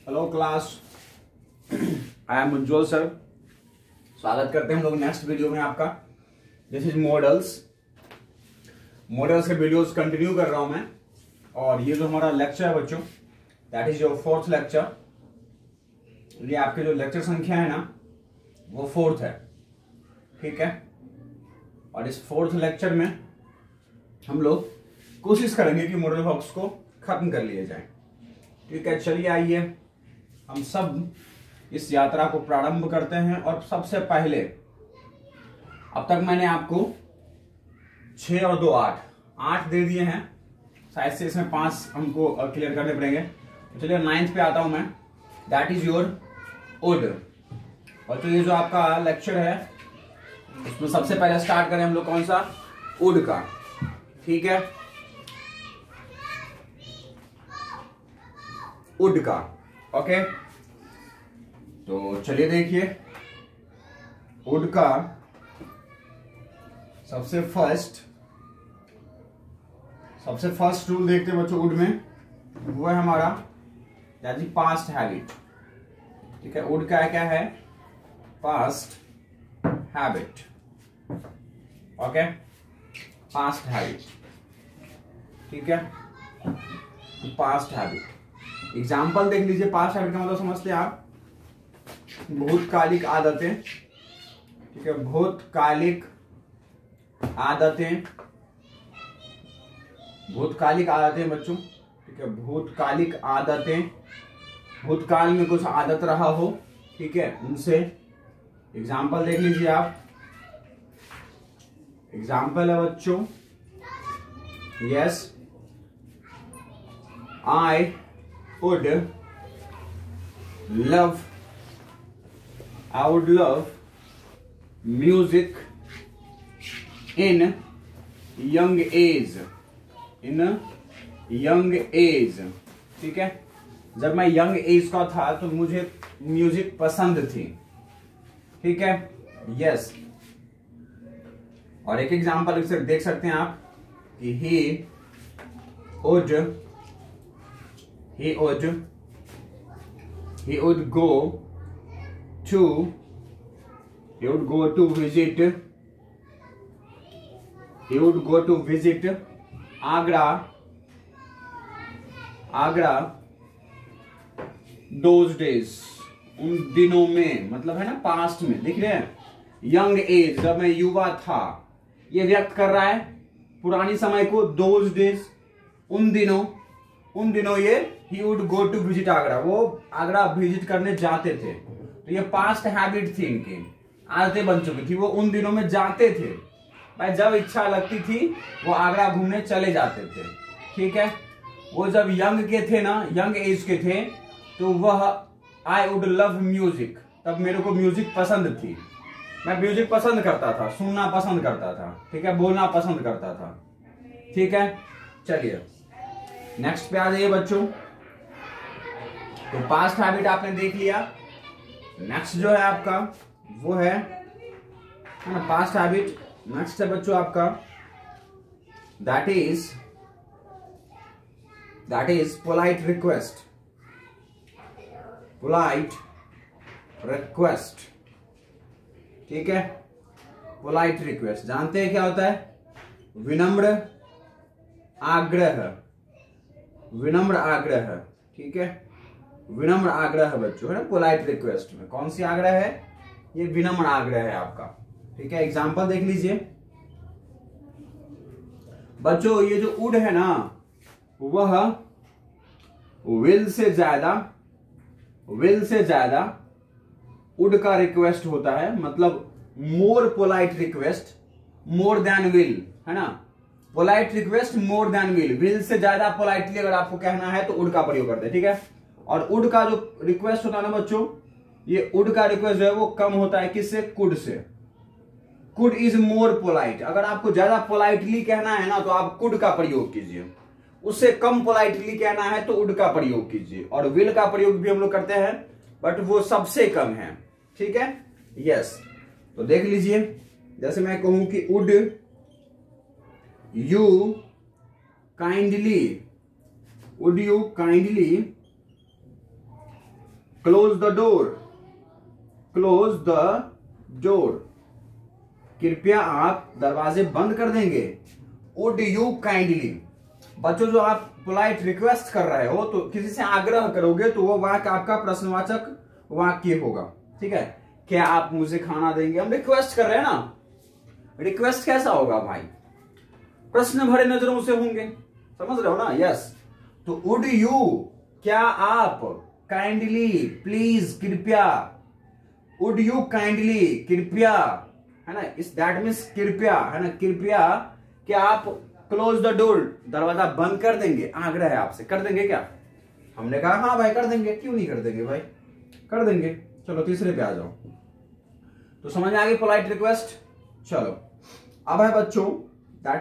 Hello class, I am Ujjwal sir. स्वागत करते हैं हम लोग नेक्स्ट वीडियो में आपका। दिस इज मॉडल्स के वीडियोस कंटिन्यू कर रहा हूं मैं। और ये जो हमारा लेक्चर है बच्चों, that is your fourth lecture. ये आपके जो लेक्चर संख्या है ना, वो फोर्थ है, ठीक है। और इस फोर्थ लेक्चर में हम लोग कोशिश करेंगे कि मॉडल बॉक्स को खत्म कर लिए जाए, ठीक है। चलिए आइए हम सब इस यात्रा को प्रारंभ करते हैं। और सबसे पहले, अब तक मैंने आपको 6 और 2 8 दे दिए हैं। शायद से इसमें 5 हमको क्लियर करने पड़ेंगे। तो चलिए 9th पे आता हूं मैं, दैट इज योर वुड। और तो ये जो आपका लेक्चर है, उसमें सबसे पहले स्टार्ट करें हम लोग कौन सा, वुड का, ठीक है। वुड का, ओके। तो चलिए देखिए, वुड का सबसे फर्स्ट रूल देखते हैं बच्चों वुड में। वो है हमारा दैट इज पास्ट हैबिट, ठीक है। वुड का क्या है, past habit, okay. Past habit, ठीक है। पास्ट हैबिट एग्जाम्पल देख लीजिए। पास्ट हैबिट का मतलब समझते हैं आप, भूतकालिक आदतें, ठीक है। भूतकालिक आदतें बच्चों, ठीक है। भूतकालिक आदतें, भूतकाल में कुछ आदत रहा हो, ठीक है, उनसे। एग्जाम्पल देख लीजिए आप। एग्जाम्पल है बच्चों, yes, I would love music in young age, ठीक है। जब मैं यंग एज का था तो मुझे म्यूजिक पसंद थी, ठीक है, यस। और एक एग्जांपल देख सकते हैं आप कि he would go to visit Agra those days, उन दिनों में, मतलब है ना पास्ट में, देख रहे हैं। यंग एज, जब मैं युवा था, ये व्यक्त कर रहा है पुरानी समय को। those days, उन दिनों ये he would go to visit Agra, वो आगरा विजिट करने जाते थे। तो ये पास्ट हैबिट थी, इनकी आदतें बन चुकी थी। वो उन दिनों में जाते थे भाई, जब इच्छा लगती थी वो आगरा घूमने चले जाते थे, ठीक है। वो जब यंग के थे ना, यंग एज के थे, तो वह आई वुड लव म्यूजिक, तब मेरे को म्यूजिक पसंद थी। मैं म्यूजिक पसंद करता था, सुनना पसंद करता था, ठीक है, बोलना पसंद करता था, ठीक है। चलिए नेक्स्ट पे आ जाइए बच्चों। तो पास्ट हैबिट आपने देख लिया। नेक्स्ट जो है आपका वो है ना पास्ट हैबिट। नेक्स्ट है बच्चों आपका दैट इज पोलाइट रिक्वेस्ट, ठीक है। पोलाइट रिक्वेस्ट जानते हैं क्या होता है, विनम्र आग्रह, ठीक है। विनम्र आग्रह बच्चों, है ना, पोलाइट रिक्वेस्ट में कौन सी आग्रह है, ये विनम्र आग्रह है आपका, ठीक है। एग्जांपल देख लीजिए बच्चों। ये जो वुड है ना, वह विल से ज्यादा वुड का रिक्वेस्ट होता है, मतलब more polite request more than will, है ना। Polite request more than will से ज्यादा पोलाइटली अगर आपको कहना है तो वुड का प्रयोग करते हैं, ठीक है। और वुड का जो रिक्वेस्ट होता है ना बच्चों, ये वुड का रिक्वेस्ट जो है वो कम होता है किससे, कुड से। Could is more polite. अगर आपको ज्यादा पोलाइटली कहना है ना तो आप कुड का प्रयोग कीजिए, उससे कम पोलाइटली कहना है तो वुड का प्रयोग कीजिए। और विल का प्रयोग भी हम लोग करते हैं, बट वो सबसे कम है, ठीक है, यस। तो देख लीजिए, जैसे मैं कहूं कि would you kindly close the door, close the door, कृपया आप दरवाजे बंद कर देंगे। वुड यू काइंडली, बच्चों जो आप पोलाइट रिक्वेस्ट कर रहे हो तो किसी से आग्रह करोगे तो वो वाक्य आपका प्रश्नवाचक वाक्य होगा। ठीक है, क्या आप मुझे खाना देंगे, हम रिक्वेस्ट कर रहे हैं ना। रिक्वेस्ट कैसा होगा भाई, प्रश्न भरे नजरों से होंगे, समझ रहे हो ना। यस, तो वुड यू, क्या आप, काइंडली प्लीज कृपया, वुड यू काइंडली कृपया, है ना, इस दैट मीन्स कृपया, है ना, कृपया क्या आप क्लोज द डोर, दरवाजा बंद कर देंगे। आग्रह है आपसे, कर देंगे क्या। हमने कहा हाँ भाई कर देंगे, क्यों नहीं कर देंगे भाई, कर देंगे। चलो तीसरे पे आ जाओ। तो समझ में आ गई पोलाइट रिक्वेस्ट। चलो अब है बच्चों that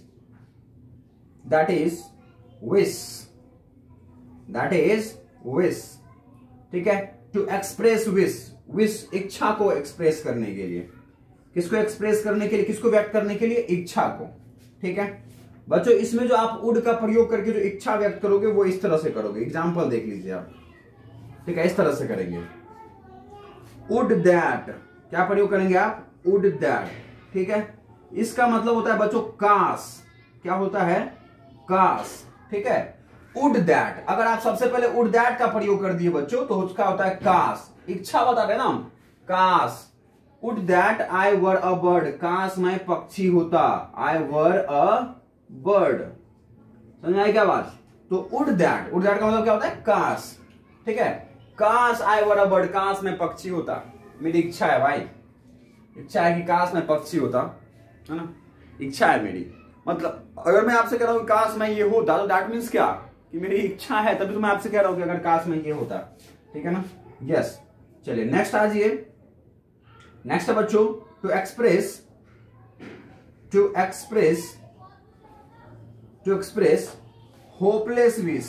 is wish, that is wish. ठीक है, टू एक्सप्रेस विश, विश इच्छा को एक्सप्रेस करने के लिए, किसको एक्सप्रेस करने के लिए, किसको व्यक्त करने के लिए, इच्छा को। ठीक है बच्चों, इसमें जो आप वुड का प्रयोग करके जो इच्छा व्यक्त करोगे वो इस तरह से करोगे। एग्जांपल देख लीजिए आप। ठीक है, इस तरह से करेंगे। वुड दैट, क्या प्रयोग करेंगे आप, वुड दैट। ठीक है, इसका मतलब होता है बच्चों काश, क्या होता है, काश। ठीक है, वुड दैट, अगर आप सबसे पहले वुड दैट का प्रयोग कर दिए बच्चों तो उसका होता है काश, इच्छा बता रहे ना हम, काश। Would that I were a bird, काश मैं पक्षी होता, आई वर अ बर्ड। समझ आई क्या बात। तो वुड दैट, वुड दैट का मतलब क्या होता है, काश। ठीक है, काश आई वर अ बर्ड, काश मैं पक्षी होता, मेरी इच्छा है भाई, इच्छा है कि काश मैं पक्षी होता, है ना, इच्छा है मेरी। मतलब अगर मैं आपसे कह रहा हूं काश मैं ये होता तो दैट मीन्स क्या, कि मेरी इच्छा है, तभी तो मैं आपसे कह रहा हूं कि अगर काश मैं ये होता। ठीक है ना। यस, चलिए नेक्स्ट आ जाइए। नेक्स्ट है बच्चों to express, to express, to express hopeless wish,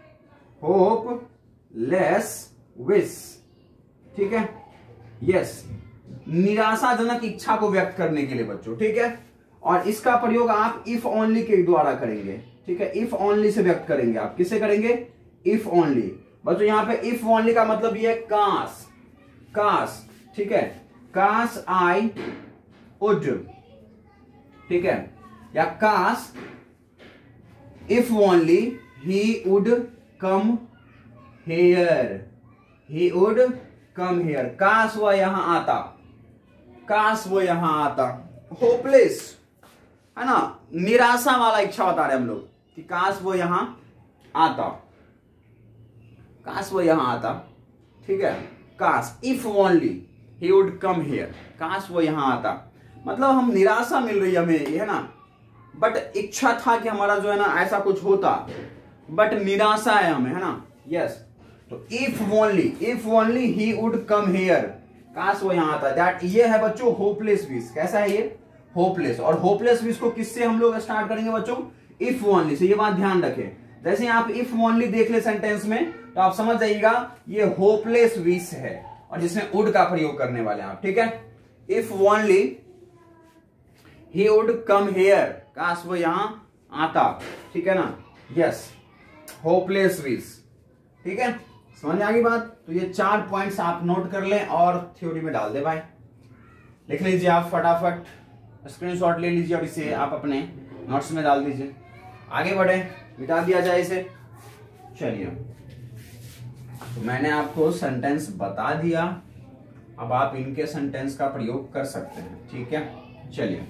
hopeless wish. ठीक है, यस, निराशाजनक इच्छा को व्यक्त करने के लिए बच्चों। ठीक है, और इसका प्रयोग आप इफ ओनली के द्वारा करेंगे। ठीक है, इफ ओनली से व्यक्त करेंगे आप, किससे करेंगे, इफ ओनली। बच्चों यहां पे इफ ओनली का मतलब ये है काश, काश। ठीक है, काश आई वुड, ठीक है, या काश if only he would come here, he would come here, काश वह यहां आता, काश वो यहां आता। होपलेस है ना, निराशा वाला इच्छा बता रहे हम लोग कि काश वो यहां आता, काश वो यहां आता। ठीक है, काश if only he would come here, काश वो यहां आता, मतलब हम निराशा मिल रही है हमें, है ना, बट इच्छा था कि हमारा जो है ना ऐसा कुछ होता, बट निराशा है हमें, है ना। यस, तो if only he would come here, काश वो यहां आता। दैट ये है बच्चों होपलेस विश। कैसा है ये, होपलेस। और होपलेस विश को किससे हम लोग स्टार्ट करेंगे बच्चों, इफ ओनली से। ये बात ध्यान रखें, जैसे आप इफ ओनली देख ले सेंटेंस में तो आप समझ जाइएगा ये होपलेस विश है और जिसमें वुड का प्रयोग करने वाले हैं आप। ठीक है, if only he would come here, काश वो यहां आता। ठीक है ना। Yes, hopeless wish. ठीक है, समझ में आ गई बात। तो ये 4 पॉइंट्स आप नोट कर लें और थ्योरी में डाल दे भाई, लिख लीजिए आप फटाफट, स्क्रीनशॉट ले लीजिए और इसे आप अपने नोट्स में डाल दीजिए। आगे बढ़े, मिटा दिया जाए इसे। चलिए, तो मैंने आपको सेंटेंस बता दिया, अब आप इनके सेंटेंस का प्रयोग कर सकते हैं। ठीक है, चलिए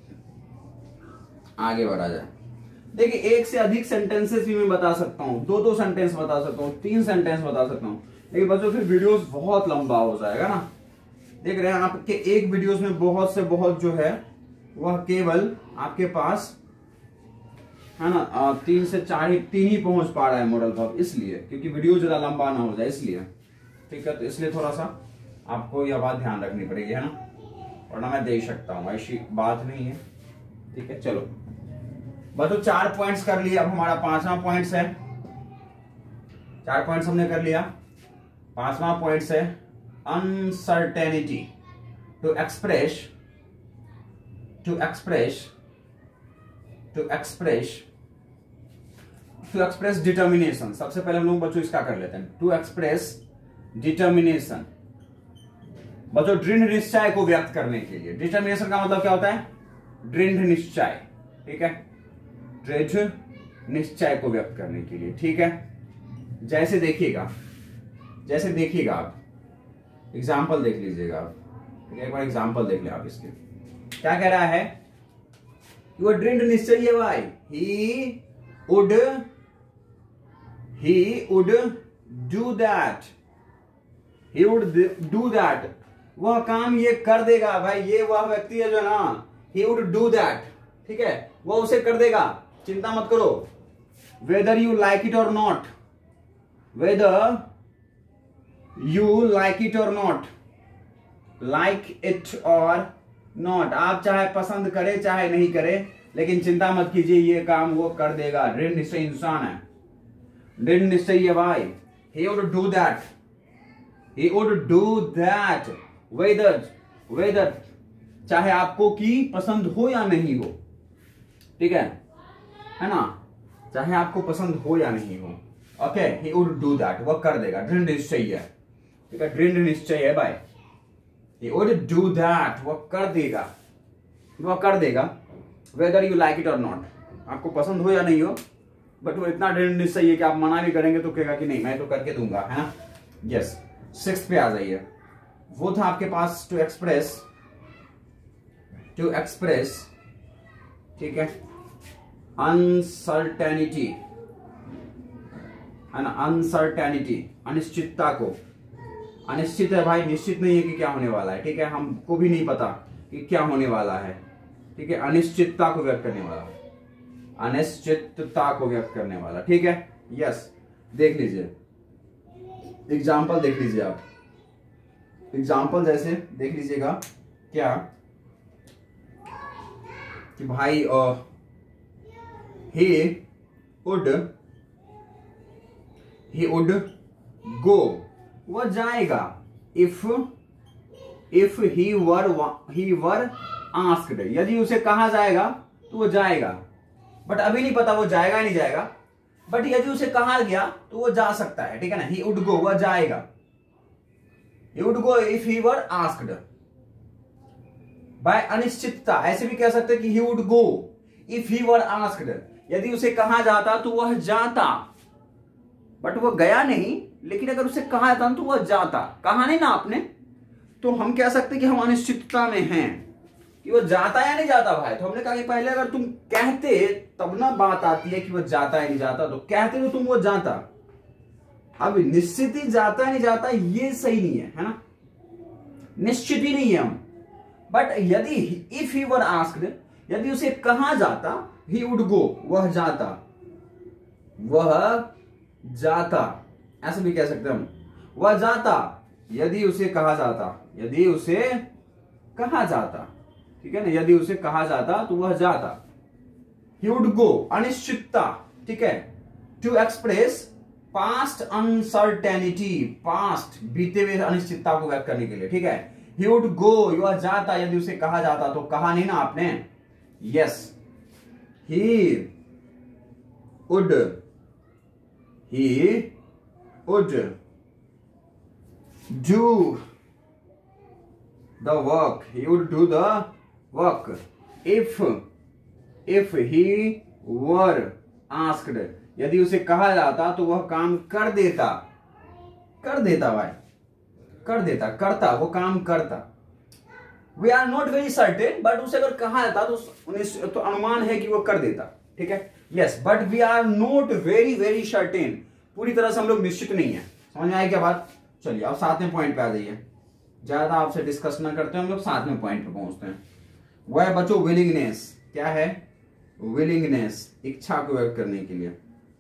आगे बढ़ा जाए। देखिए, एक से अधिक सेंटेंसेस भी मैं बता सकता हूं, 2 सेंटेंस बता सकता हूं, 3 सेंटेंस बता सकता हूं, लेकिन बच्चों फिर वीडियोस बहुत लंबा हो जाएगा ना। देख रहे हैं आपके एक वीडियोस में बहुत से बहुत जो है वह केवल आपके पास है ना 3 से 4 3 ही पहुंच पा रहा है मॉडल वर्ब, इसलिए क्योंकि वीडियो ज्यादा लंबा ना हो जाए इसलिए। ठीक है, तो इसलिए थोड़ा सा आपको यह बात ध्यान रखनी पड़ेगी, है ना, वरना मैं दे सकता हूं, ऐसी बात नहीं है। ठीक है, चलो बच्चों 4 पॉइंट्स कर लिया, अब हमारा 5वां पॉइंट्स है। 4 पॉइंट्स हमने कर लिया, 5वां पॉइंट्स है uncertainty, to express, to express, to express, to express determination. सबसे पहले हम लोग बच्चों इसका कर लेते हैं, टू एक्सप्रेस डिटर्मिनेशन, बच्चों दृढ़ निश्चय को व्यक्त करने के लिए। डिटर्मिनेशन का मतलब क्या होता है? दृढ़ निश्चय, ठीक है, दृढ़ निश्चय को व्यक्त करने के लिए, ठीक है। जैसे देखिएगा आप एग्जाम्पल देख लीजिएगा आप, एक बार एग्जाम्पल देख ले आप इसके। क्या कह रहा है? वो दृढ़ निश्चय है भाई, ही would do that, he would do that, वह काम ये कर देगा भाई। ये वह व्यक्ति है जो ना, he would do that, ठीक है, वह उसे कर देगा, चिंता मत करो। whether you like it or not, whether you like it or not, like it or not, आप चाहे पसंद करे चाहे नहीं करे, लेकिन चिंता मत कीजिए, ये काम वो कर देगा। दृढ़ निश्चय इंसान है, दृढ़ निश्चय है भाई। he would do that, he would do that, whether चाहे आपको की पसंद हो या नहीं हो, ठीक है ना, चाहे आपको पसंद हो या नहीं हो। Okay, he would do that, वह कर देगा, दृढ़ निश्चय है, ठीक है, दृढ़ निश्चय है भाई। he would do that, वह कर देगा, whether you like it or not, आपको पसंद हो या नहीं हो, बट वो इतना दृढ़ निश्चय है कि आप मना भी करेंगे तो कहेगा कि नहीं मैं तो करके दूंगा, है ना। यस, 6th पे आ जाइए। वो था आपके पास टू एक्सप्रेस, ठीक है, अनसर्टेनिटी, है ना, अनसर्टेनिटी, अनिश्चितता को। अनिश्चित है भाई, निश्चित नहीं है कि क्या होने वाला है, ठीक है, हमको भी नहीं पता कि क्या होने वाला है, ठीक है, अनिश्चितता को व्यक्त करने वाला, अनिश्चितता को व्यक्त करने वाला, ठीक है। यस, देख लीजिए एग्जाम्पल, देख लीजिए आप एग्जाम्पल, जैसे देख लीजिएगा क्या कि भाई he would go, वह जाएगा, if he were asked, यदि उसे कहा जाएगा तो वो जाएगा, बट अभी नहीं पता वो जाएगा या नहीं जाएगा, बट यदि उसे कहा गया तो वो जा सकता है, ठीक है ना। he would go, वह जाएगा, he would go if he were asked, by अनिश्चितता ऐसे भी कह सकते हैं कि he would go if he were asked, यदि उसे कहा जाता तो वह जाता, बट वह गया नहीं, लेकिन अगर उसे कहा जाता तो वह जाता, कहा नहीं ना आपने, तो हम कह सकते कि हम अनिश्चितता में हैं कि वो जाता या नहीं जाता भाई। तो हमने कहा कि पहले अगर तुम कहते तब ना बात आती है कि वो जाता या नहीं जाता, तो कहते तो तुम वो जाता, अब निश्चित ही जाता या नहीं जाता ये सही नहीं है ना, निश्चित ही नहीं है हम। बट यदि इफ ही वर आस्क्ड, यदि उसे कहा जाता, ही वुड गो, वह जाता, ऐसे भी कह सकते हम, वह जाता, यदि उसे कहा जाता, ठीक है ना, यदि उसे कहा जाता तो वह जाता। ही वुड गो, अनिश्चितता, ठीक है, to express past uncertainty, past बीते हुए अनिश्चितता को व्यक्त करने के लिए, ठीक है। ही वुड गो, वह जाता, यदि उसे कहा जाता, तो कहा नहीं ना आपने। Yes, he would do the work, he would do the work if he were asked, यदि उसे कहा जाता तो वह काम कर देता भाई, करता, वो काम करता। We are not very certain, but उसे अगर कहा जाता तो अनुमान है कि वो कर देता, ठीक है। Yes, but we are not very certain, पूरी तरह से हम लोग निश्चित नहीं है। समझ में आया क्या बात? चलिए अब 7वें पॉइंट पे आ जाइए, ज्यादा आपसे डिस्कस ना करते हैं हम लोग, 7वें पॉइंट पे पहुंचते हैं। वह है बच्चों विलिंगनेस। क्या है? विलिंगनेस, इच्छा को व्यक्त करने के लिए,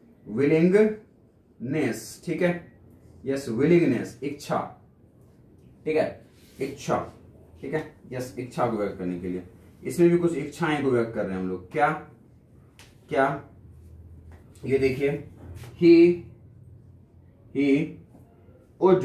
विलिंगनेस, ठीक है। यस, विलिंगनेस, इच्छा, ठीक है, इच्छा, ठीक है। यस, इच्छा को व्यक्त करने के लिए, इसमें भी कुछ इच्छाएं को व्यक्त कर रहे हैं हम लोग। क्या ये देखिए, he would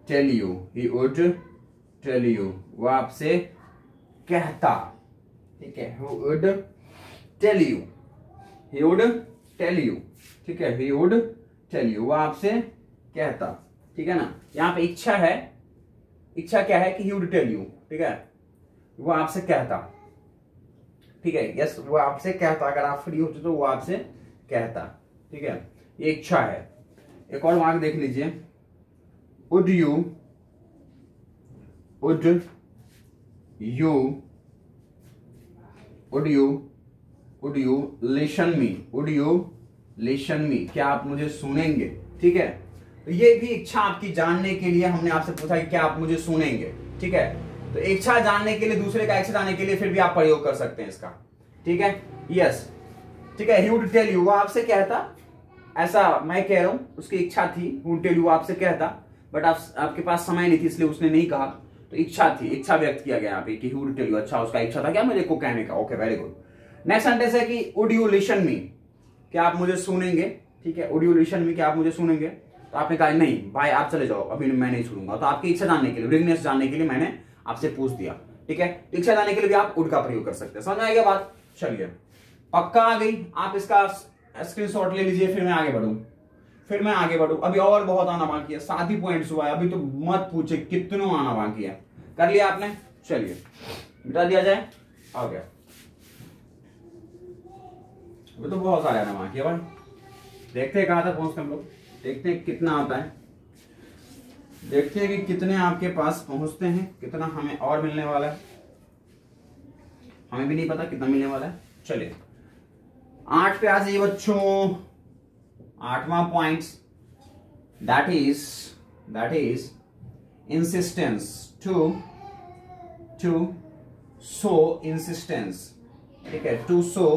tell you, he would tell you, वो आपसे कहता, ठीक है, he would tell you, he would tell you, ठीक है, he would tell you, वो आपसे कहता, ठीक है ना। यहाँ पे इच्छा है, इच्छा क्या है कि he would tell you, ठीक है, वो आपसे कहता, ठीक है, यस, वो आपसे कहता, अगर आप फ्री होते तो वो आपसे कहता, ठीक है, ये इच्छा है। एक और मार्क देख लीजिए, would you listen me, would you listen me, क्या आप मुझे सुनेंगे, ठीक है। तो ये भी इच्छा आपकी जानने के लिए हमने आपसे पूछा कि क्या आप मुझे सुनेंगे, ठीक है। तो इच्छा जानने के लिए, दूसरे का इच्छा जानने के लिए फिर भी आप प्रयोग कर सकते हैं इसका, ठीक है, यस, ठीक है। he would tell you, वो आपसे कहता, ऐसा मैं कह रहा हूं, उसकी इच्छा थी, he would tell you, वो आपसे कहता, बट आपके पास समय नहीं थी इसलिए उसने नहीं कहा, तो इच्छा थी, इच्छा व्यक्त किया गया यहाँ पे कि he would tell you, अच्छा उसका इच्छा था क्या मेरे को कहने का, okay, very good. Next sentence है कि would you listen me, क्या आप मुझे सुनेंगे, ठीक है, would you listen me, क्या आप मुझे सुनेंगे। तो आपने कहा नहीं भाई आप चले जाओ, अभी मैं नहीं सुनूंगा, तो आपकी इच्छा जानने के लिए, विलिंगनेस जानने के लिए मैंने आपसे पूछ दिया, ठीक है। इच्छा जानने के लिए भी आप would का प्रयोग कर सकते हैं, समझ आएगा बात। चलिए पक्का आ गई, आप इसका स्क्रीनशॉट ले लीजिए, फिर मैं आगे बढ़ूं, अभी और बहुत आना बाकी है, 7 ही पॉइंट्स हुआ है अभी, तो मत पूछे कितनों आना बाकी है। कर लिया आपने, चलिए मिटा दिया जाए, आ गया, अभी तो बहुत सारे आना बाकी है भाई। देखते हैं कहां तक पहुंचते हम लोग, देखते हैं कितना आता है, देखते हैं कि कितने आपके पास पहुंचते हैं, कितना हमें और मिलने वाला है, हमें भी नहीं पता कितना मिलने वाला है। चलिए 8 पे आ जाइए बच्चों, 8वां points, that is insistence, to show insistence, ठीक है, टू शो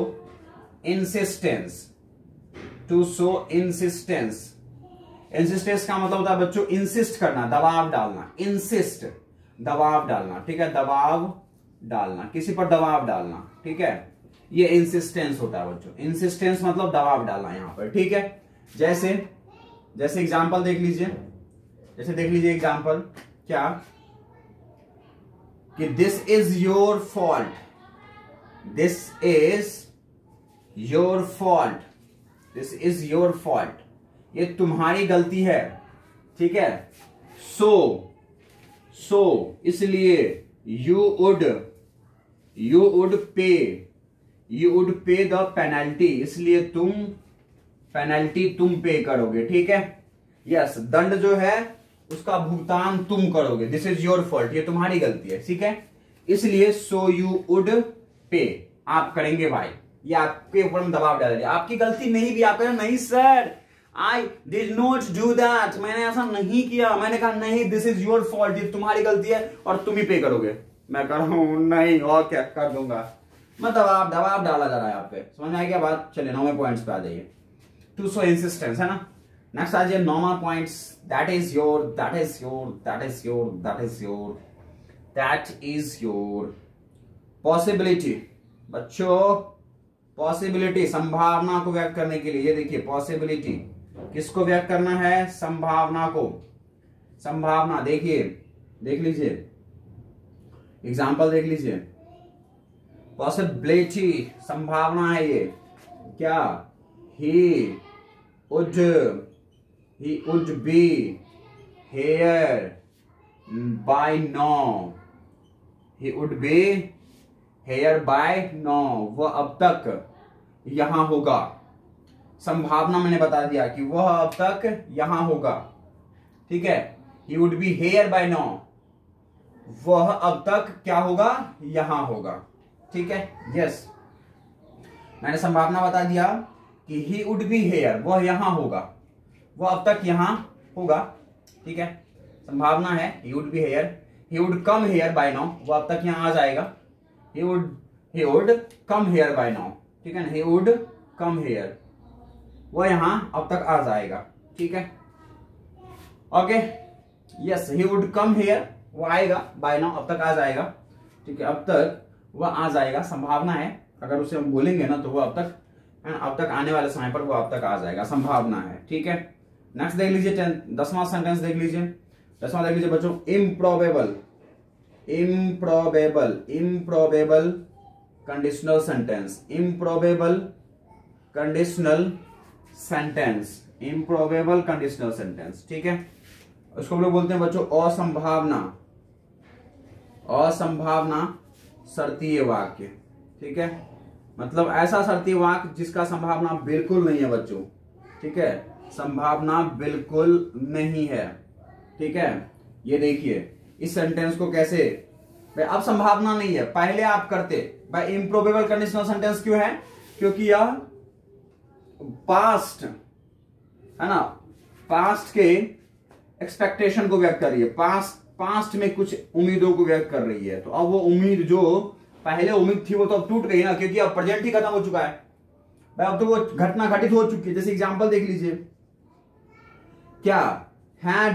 इंसिस्टेंस का मतलब होता है बच्चों इंसिस्ट करना, दबाव डालना, दबाव डालना, ठीक है, दबाव डालना, किसी पर दबाव डालना, ठीक है, ये इंसिस्टेंस होता है बच्चों। इंसिस्टेंस मतलब दबाव डालना यहां पर, ठीक है। जैसे एग्जांपल देख लीजिए, एग्जांपल क्या कि दिस इज योर फॉल्ट, ये तुम्हारी गलती है, ठीक है। सो इसलिए you would pay the penalty, इसलिए पेनल्टी तुम पे करोगे, ठीक है, यस, दंड जो है उसका भुगतान तुम करोगे, दिस इज योर फॉल्ट, ये तुम्हारी गलती है, ठीक है, इसलिए सो यू वुड पे, आप करेंगे भाई, ये आपके ऊपर में दबाव डाल दिया, आपकी गलती नहीं भी, आप कह रहे नहीं sir I did not do that, मैंने ऐसा नहीं किया, मैंने कहा नहीं दिस इज योर फॉल्ट, ये तुम्हारी गलती है और तुम ही पे करोगे, मैं कह रहा हूं नहीं और क्या कर दूंगा, मैं दबाव डाला जा रहा है आप पे, समझ में आई क्या बात। चलिए 9वें पॉइंट्स पे आ जाइए, टू शो इंसिस्टेंस है ना। नेक्स्ट आ जाइए 9वां points, that is your possibility, बच्चों पॉसिबिलिटी संभावना को व्यक्त करने के लिए, ये देखिए पॉसिबिलिटी किसको व्यक्त करना है, संभावना को, संभावना देखिए, देख लीजिए एग्जाम्पल, देख लीजिए, पॉसिबिलिटी संभावना है ये, क्या, he would be here by now, he would be here by now, वह अब तक यहां होगा, संभावना मैंने बता दिया कि वह अब तक यहां होगा, ठीक है, he would be here by now, वह अब तक क्या होगा, यहां होगा, ठीक है, यस, मैंने संभावना बता दिया कि ही वुड बी हियर, वह यहां होगा, वह अब तक यहां होगा, ठीक है, संभावना है he would be here, he would come here by now, वह अब तक यहां आ जाएगा, he would come here by now, ठीक है ना, he would come here, वो यहां अब तक आ जाएगा, ठीक है, okay, yes, he would come here, वो आएगा, by now अब तक आ जाएगा, ठीक है, अब तक वह आ जाएगा, संभावना है, अगर उसे हम बोलेंगे ना तो वो अब तक आने वाले समय पर वो अब तक आ जाएगा, संभावना है, ठीक है। नेक्स्ट देख लीजिए 10वां सेंटेंस देख लीजिए, 10वां देख लीजिए बच्चों, improbable, improbable, improbable conditional sentence, improbable conditional sentence, improbable conditional sentence, ठीक है। उसको हम लोग बोलते हैं बच्चों असंभावना, असंभावना शर्तीय वाक्य, ठीक है। मतलब ऐसा शर्तीय वाक्य जिसका संभावना बिल्कुल नहीं है बच्चों, ठीक है, संभावना बिल्कुल नहीं है, ठीक है। ये देखिए इस सेंटेंस को कैसे, भाई अब संभावना नहीं है, पहले आप करते, भाई इम्प्रोबेबल कंडीशनल सेंटेंस क्यों है, क्योंकि यह पास्ट है ना, पास्ट के एक्सपेक्टेशन को व्यक्त कर रही है, पास्ट में कुछ उम्मीदों को व्यक्त कर रही है। तो अब वो उम्मीद जो पहले उम्मीद थी वो तो अब टूट गई ना, क्योंकि अब प्रेजेंट ही खत्म हो चुका है भाई, अब तो वो घटना घटित हो चुकी है। जैसे एग्जांपल देख लीजिए, क्या had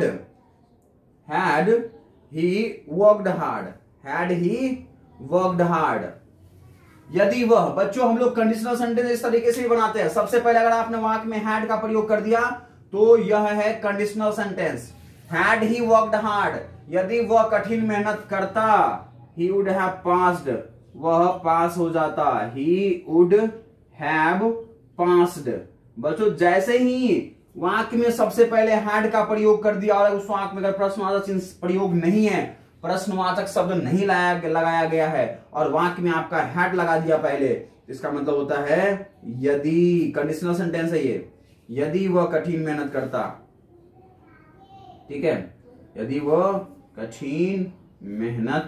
he worked hard, had he worked hard. यदि वह, बच्चों हम लोग कंडीशनल सेंटेंस इस तरीके से ही बनाते हैं। सबसे पहले अगर आपने वाक्य में हैड का प्रयोग कर दिया तो यह है conditional sentence. Had he worked hard, यदि वह कठिन मेहनत करता, ही वुड हैव पास्ड, वह पास हो जाता, ही वुड हैव पास्ड। बच्चों जैसे ही वाक्य में सबसे पहले हैड का प्रयोग कर दिया और उस वाक्य में अगर प्रश्नवाचक चिन्ह प्रयोग नहीं है, प्रश्नवाचक शब्द नहीं लगाया गया है और वाक्य में आपका हैड लगा दिया पहले, इसका मतलब होता है यदि, कंडीशनल सेंटेंस है ये, यदि वह कठिन मेहनत करता, ठीक है, यदि वह कठिन मेहनत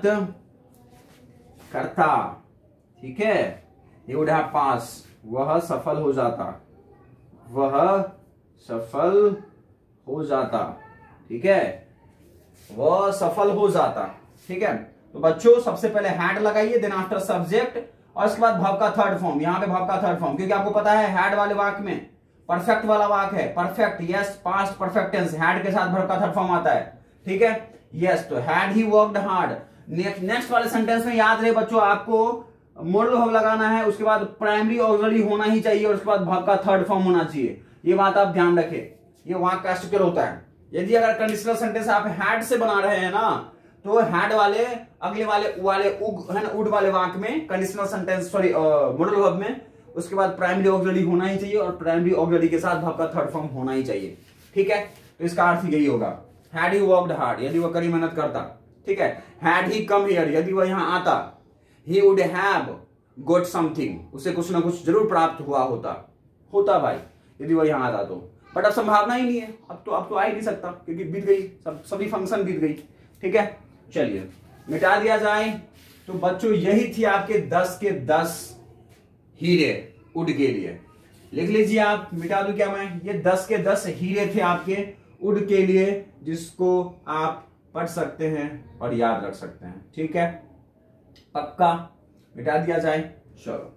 करता, ठीक है, he would have pass, वह सफल हो जाता, वह सफल हो जाता, ठीक है, वह सफल हो जाता, ठीक है। तो बच्चों सबसे पहले हैड लगाइए, देन आफ्टर सब्जेक्ट, और इसके बाद भाव का थर्ड फॉर्म, यहां पे भाव का थर्ड फॉर्म, क्योंकि आपको पता है हैड वाले वाक्य में परफेक्ट वाला वाक्य है, perfect, yes, past perfect tense, had के साथ भाव का थर्ड फॉर्म आता है, ठीक है, यस। तो had he worked hard. Next वाले सेंटेंस में याद रहे बच्चों, आपको मॉडल वर्ब लगाना है, उसके बाद प्राइमरी ऑक्सिलरी होना ही चाहिए और उसके बाद भाव का थर्ड फॉर्म होना चाहिए। ये बात आप ध्यान रखें, ये वाक्य का स्ट्रक्चर होता है। यदि अगर कंडीशनल सेंटेंस आप हैड से बना रहे हैं ना, तो हैड वाले अगले वाले उग है ना, उड वाले वाक्य में conditional sentence, sorry modal verb में, उसके बाद प्राइमरी ऑक्सिलरी होना ही चाहिए और प्राइमरी ऑक्सिलरी के साथ भाव का थर्ड फॉर्म होना ही चाहिए, ठीक है। तो इसका अर्थ यही होगा, हैड ही वर्कड हार्ड, यदि वह कड़ी मेहनत करता, ठीक है। हैड ही कम हियर, यदि वह यहां आता, he would have got something, उसे कुछ ना कुछ जरूर प्राप्त हुआ होता भाई, यदि वह यहां आता तो। बट अब संभावना ही नहीं है, अब तो आ ही नहीं सकता, क्योंकि बीत गई, सभी फंक्शन बीत गई, ठीक है। चलिए मिटा दिया जाए। तो बच्चों यही थी आपके 10 के 10 हीरे उड के लिए। लिख लीजिए आप, मिटा दूं क्या मैं, ये 10 के 10 हीरे थे आपके उड के लिए, जिसको आप पढ़ सकते हैं और याद रख सकते हैं, ठीक है, पक्का। मिटा दिया जाए, चलो।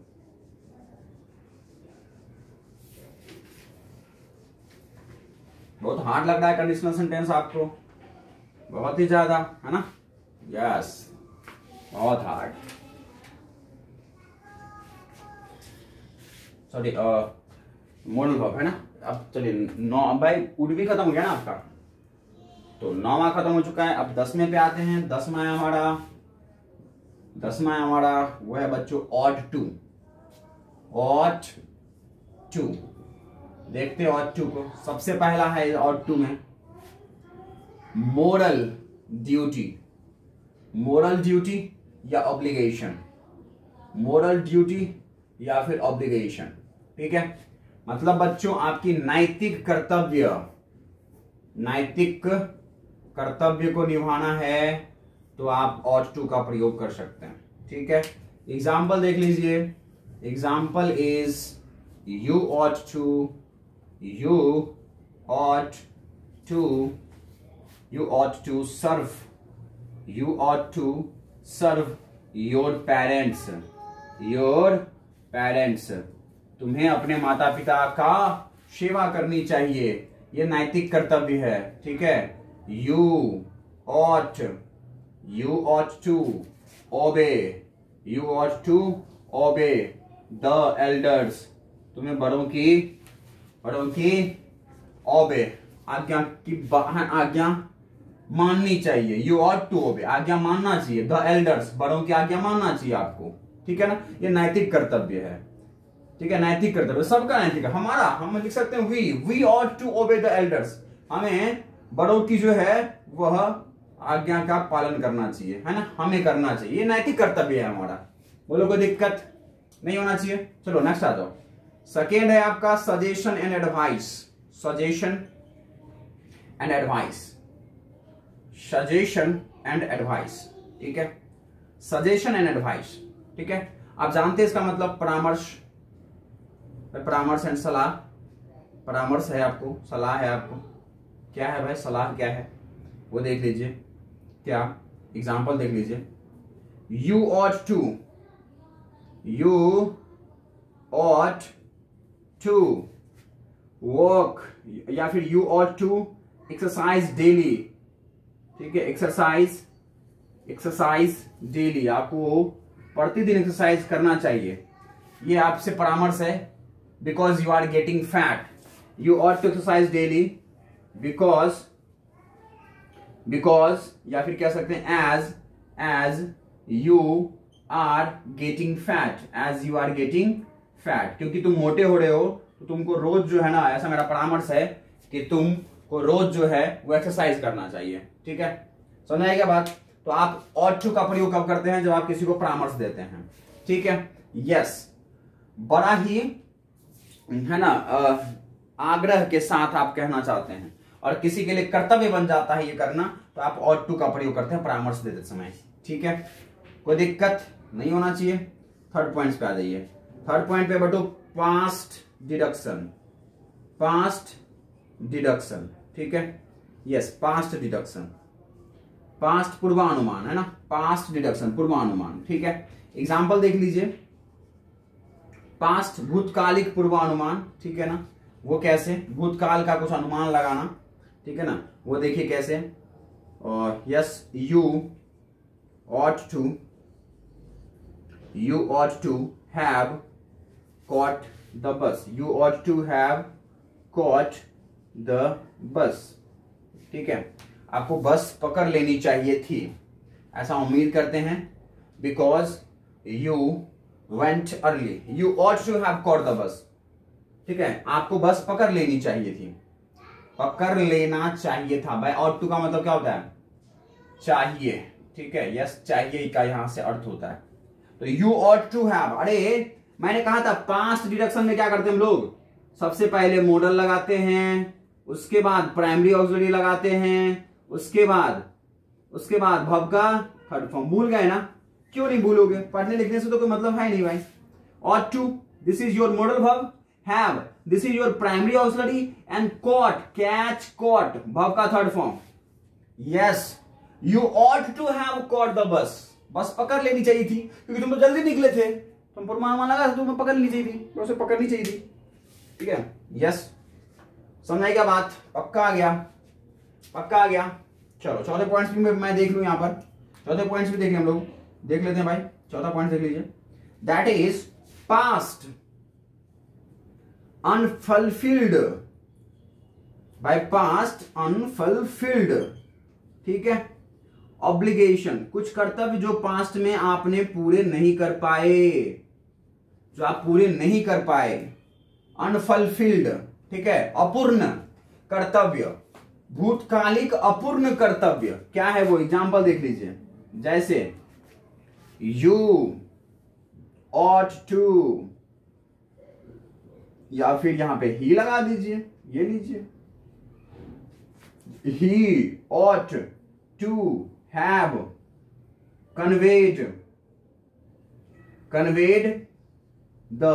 बहुत हार्ड लग रहा है कंडीशनल सेंटेंस आपको, बहुत ही ज्यादा, है ना, यस, बहुत हार्ड। सॉरी मॉडल वर्ब है ना। अब चलिए 9 भाई, उड भी खत्म हो गया ना आपका, तो 9वां खत्म हो चुका है। अब 10वें पे आते हैं। 10वां हमारा वो है बच्चों ought to, ought to। देखते हैं ought to को। सबसे पहला है ought to में मोरल ड्यूटी, मोरल ड्यूटी या ऑब्लिगेशन, मोरल ड्यूटी या फिर ऑब्लिगेशन, ठीक है। मतलब बच्चों आपकी नैतिक कर्तव्य को निभाना है तो आप ought to का प्रयोग कर सकते हैं, ठीक है। एग्जाम्पल देख लीजिए। Example is you ought to serve your parents, तुम्हें अपने माता पिता का सेवा करनी चाहिए, ये नैतिक कर्तव्य है, ठीक है। you ought to obey the elders, तुम्हें बड़ों की obey आज्ञा माननी चाहिए, यू ऑट टू ओबे, आज्ञा मानना चाहिए, द एल्डर्स, बड़ों की आज्ञा मानना चाहिए आपको, ठीक है ना। ये नैतिक कर्तव्य है, ठीक है, नैतिक कर्तव्य सबका नैतिक है। हमारा, हम लिख सकते हैं we ought to obey the elders, हमें बड़ों की जो है वह आज्ञा का पालन करना चाहिए, है ना, हमें करना चाहिए, ये नैतिक कर्तव्य है हमारा। बोलो कोई दिक्कत नहीं होना चाहिए। चलो नेक्स्ट आ जाओ। सेकेंड है आपका suggestion and advice, suggestion and advice, suggestion and advice, ठीक है, सजेशन एंड एडवाइस, ठीक है। आप जानते हैं इसका मतलब परामर्श, परामर्श एंड सलाह, परामर्श है आपको, सलाह है आपको, क्या है भाई सलाह क्या है वो देख लीजिए, क्या एग्जाम्पल देख लीजिए। You ought to, you ought to work, या फिर you ought to exercise daily, ठीक है, एक्सरसाइज, एक्सरसाइज डेली, आपको प्रतिदिन एक्सरसाइज करना चाहिए, ये आपसे परामर्श है। Because you are getting fat, you ought to exercise daily because, या फिर कह सकते हैं as you are getting fat, as you are getting fat, क्योंकि तुम मोटे हो रहे हो तो तुमको रोज जो है ना, ऐसा मेरा परामर्श है कि तुमको रोज जो है वो एक्सरसाइज करना चाहिए, ठीक है, समझ आएगा बात। तो आप ऑट टू का प्रयोग कब करते हैं, जब आप किसी को परामर्श देते हैं, ठीक है, यस, बड़ा ही है ना आग्रह के साथ आप कहना चाहते हैं और किसी के लिए कर्तव्य बन जाता है ये करना, तो आप ऑट टू का प्रयोग करते हैं परामर्श देते समय, ठीक है, कोई दिक्कत नहीं होना चाहिए। थर्ड पॉइंट पे आ जाइए। थर्ड पॉइंट पे बटो पास्ट डिडक्शन, पास्ट डिडक्शन, ठीक है, यस, पास्ट डिडक्शन, पास्ट पूर्वानुमान, है ना, पास्ट डिडक्शन पूर्वानुमान, ठीक है। एग्जाम्पल देख लीजिए, पास्ट भूतकालिक पूर्वानुमान, ठीक है ना, वो कैसे, भूतकाल का कुछ अनुमान लगाना, ठीक है ना, वो देखिए कैसे। और yes, you ought to have caught the bus, you ought to have caught the bus, ठीक है, आपको बस पकड़ लेनी चाहिए थी, ऐसा उम्मीद करते हैं। Because you went early, you ought to have caught the bus, ठीक है, आपको बस पकड़ लेनी चाहिए थी, पकड़ लेना चाहिए था। भाई ought to का मतलब क्या होता है, चाहिए, ठीक है, यस, चाहिए का यहां से अर्थ होता है। तो यू ought to have, अरे मैंने कहा था पास्ट डिडक्शन में क्या करते हैं हम लोग, सबसे पहले मॉडल लगाते हैं, उसके बाद प्राइमरी ऑक्सिलरी लगाते हैं, उसके बाद वर्ब का थर्ड फॉर्म। भूल गए ना, क्यों नहीं भूलोगे, पढ़ने लिखने से तो कोई मतलब है नहीं भाई। ought to, this is your modal verb, have, this is your primary auxiliary, and caught, catch, caught, verb का third form. Yes, you ought to have caught the bus, बस पकड़ लेनी चाहिए थी, क्योंकि तुम तो जल्दी निकले थे, तुम पूर्वानुमान लगा, तुम्हें पकड़ लेनी चाहिए थी, उसे पकड़नी चाहिए थी, ठीक है, यस, समझाएगा बात, पक्का आ गया, पक्का आ गया। चलो चौथे पॉइंट्स भी मैं देख लूं, यहां पर चौथे पॉइंट्स भी देख हम लोग, देख लेते हैं भाई, चौथा पॉइंट देख लीजिए, that is past unfulfilled, by past unfulfilled, ठीक है, ऑब्लिगेशन, कुछ कर्तव्य जो पास्ट में आपने पूरे नहीं कर पाए, जो आप पूरे नहीं कर पाए, अनफुलफिल्ड, ठीक है, अपूर्ण कर्तव्य, भूतकालिक अपूर्ण कर्तव्य, क्या है वो, एग्जाम्पल देख लीजिए, जैसे यू ought to, या फिर यहां पे ही लगा दीजिए, ये लीजिए, he ought to have conveyed the